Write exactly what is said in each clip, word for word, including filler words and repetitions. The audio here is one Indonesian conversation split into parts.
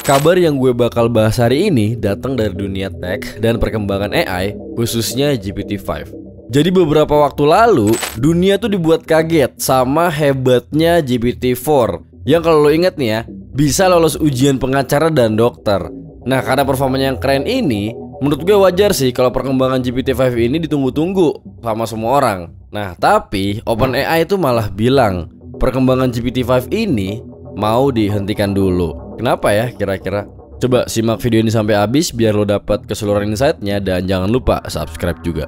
Kabar yang gue bakal bahas hari ini datang dari dunia tech dan perkembangan A I, khususnya G P T lima. Jadi beberapa waktu lalu, dunia tuh dibuat kaget sama hebatnya G P T empat yang kalau lo inget nih ya, bisa lolos ujian pengacara dan dokter. Nah, karena performanya yang keren ini, menurut gue wajar sih kalau perkembangan G P T lima ini ditunggu-tunggu sama semua orang. Nah, tapi OpenAI itu malah bilang perkembangan G P T lima ini mau dihentikan dulu. Kenapa ya kira-kira? Coba simak video ini sampai habis biar lo dapat keseluruhan insight-nya, dan jangan lupa subscribe juga.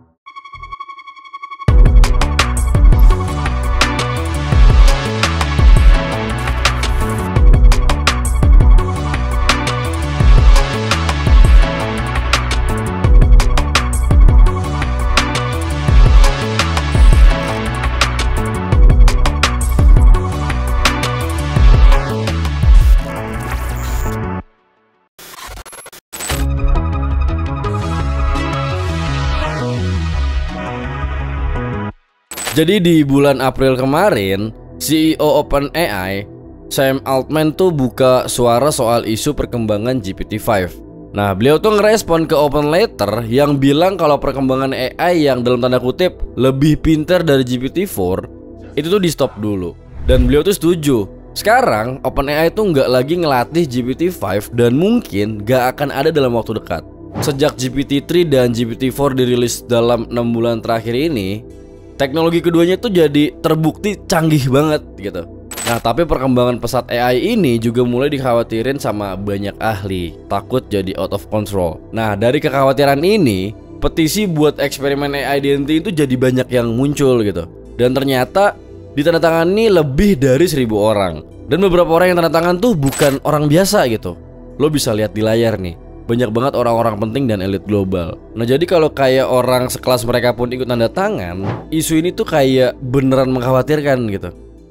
Jadi di bulan April kemarin, C E O OpenAI, Sam Altman tuh buka suara soal isu perkembangan G P T lima. Nah, beliau tuh ngerespon ke open letter yang bilang kalau perkembangan A I yang dalam tanda kutip lebih pintar dari G P T empat itu tuh di stop dulu. Dan beliau tuh setuju. Sekarang OpenAI tuh nggak lagi ngelatih G P T lima dan mungkin nggak akan ada dalam waktu dekat. Sejak G P T tiga dan G P T empat dirilis dalam enam bulan terakhir ini, teknologi keduanya tuh jadi terbukti canggih banget gitu. Nah, tapi perkembangan pesat A I ini juga mulai dikhawatirin sama banyak ahli, takut jadi out of control. Nah, dari kekhawatiran ini, petisi buat eksperimen A I dihenti itu jadi banyak yang muncul gitu. Dan ternyata ditandatangani lebih dari seribu orang. Dan beberapa orang yang tanda tangan tuh bukan orang biasa gitu. Lo bisa lihat di layar nih, banyak banget orang-orang penting dan elit global. Nah, jadi kalau kayak orang sekelas mereka pun ikut tanda tangan, isu ini tuh kayak beneran mengkhawatirkan gitu.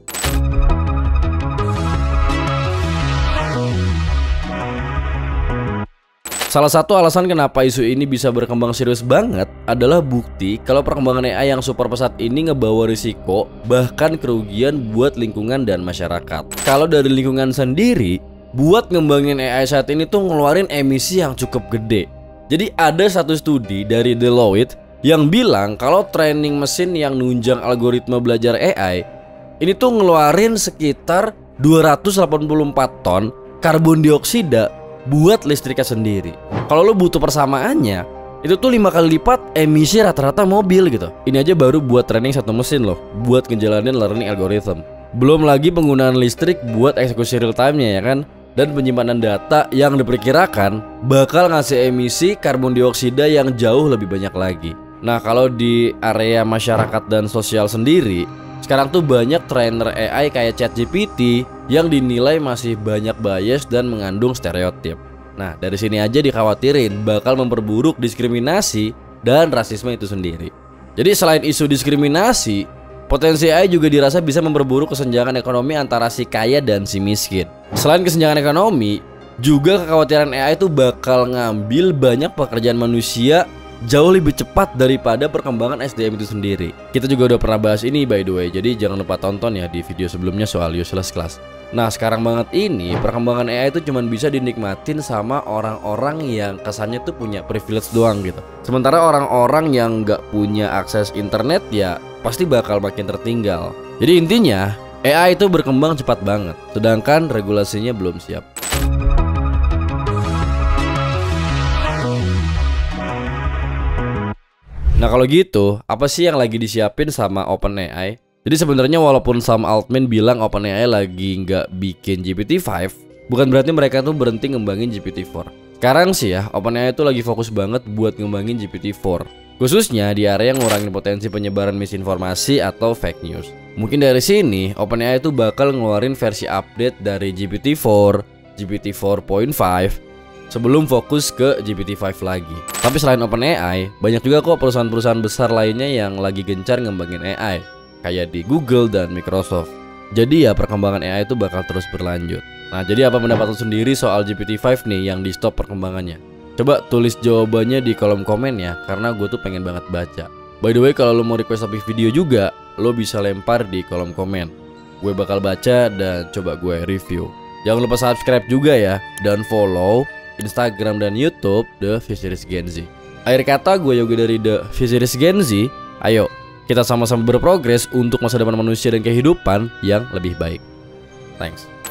Salah satu alasan kenapa isu ini bisa berkembang serius banget adalah bukti kalau perkembangan A I yang super pesat ini ngebawa risiko bahkan kerugian buat lingkungan dan masyarakat. Kalau dari lingkungan sendiri, buat ngembangin A I saat ini tuh ngeluarin emisi yang cukup gede. Jadi ada satu studi dari Deloitte yang bilang kalau training mesin yang nunjang algoritma belajar A I ini tuh ngeluarin sekitar dua ratus delapan puluh empat ton karbon dioksida buat listriknya sendiri. Kalau lo butuh persamaannya, itu tuh lima kali lipat emisi rata-rata mobil gitu. Ini aja baru buat training satu mesin loh, buat ngejalanin learning algorithm. Belum lagi penggunaan listrik buat eksekusi real time-nya ya kan, dan penyimpanan data yang diperkirakan bakal ngasih emisi karbon dioksida yang jauh lebih banyak lagi. Nah, kalau di area masyarakat dan sosial sendiri, sekarang tuh banyak trainer A I kayak ChatGPT yang dinilai masih banyak bias dan mengandung stereotip. Nah, dari sini aja dikhawatirin bakal memperburuk diskriminasi dan rasisme itu sendiri. Jadi selain isu diskriminasi, potensi A I juga dirasa bisa memperburuk kesenjangan ekonomi antara si kaya dan si miskin. Selain kesenjangan ekonomi, juga kekhawatiran A I itu bakal ngambil banyak pekerjaan manusia jauh lebih cepat daripada perkembangan S D M itu sendiri. Kita juga udah pernah bahas ini by the way, jadi jangan lupa tonton ya di video sebelumnya soal useless class. Nah, sekarang banget ini perkembangan A I itu cuma bisa dinikmatin sama orang-orang yang kesannya tuh punya privilege doang gitu. Sementara orang-orang yang nggak punya akses internet ya pasti bakal makin tertinggal. Jadi intinya A I itu berkembang cepat banget, sedangkan regulasinya belum siap. Nah, kalau gitu, apa sih yang lagi disiapin sama OpenAI? Jadi sebenarnya walaupun Sam Altman bilang OpenAI lagi nggak bikin G P T lima, bukan berarti mereka tuh berhenti ngembangin G P T empat. Sekarang sih ya, OpenAI tuh lagi fokus banget buat ngembangin G P T empat, khususnya di area yang ngurangin potensi penyebaran misinformasi atau fake news. Mungkin dari sini OpenAI tuh bakal ngeluarin versi update dari G P T empat, G P T empat titik lima sebelum fokus ke G P T lima lagi. Tapi selain OpenAI, banyak juga kok perusahaan-perusahaan besar lainnya yang lagi gencar ngembangin A I, kayak di Google dan Microsoft. Jadi ya perkembangan A I itu bakal terus berlanjut. Nah, jadi apa pendapat lo sendiri soal G P T lima nih yang di stop perkembangannya? Coba tulis jawabannya di kolom komen ya, karena gue tuh pengen banget baca. By the way, kalau lo mau request topik video juga, lo bisa lempar di kolom komen. Gue bakal baca dan coba gue review. Jangan lupa subscribe juga ya, dan follow Instagram dan YouTube The Futurist Gen Z. Akhir kata, gue Yogi dari The Futurist Gen Z. Ayo, kita sama-sama berprogres untuk masa depan manusia dan kehidupan yang lebih baik. Thanks.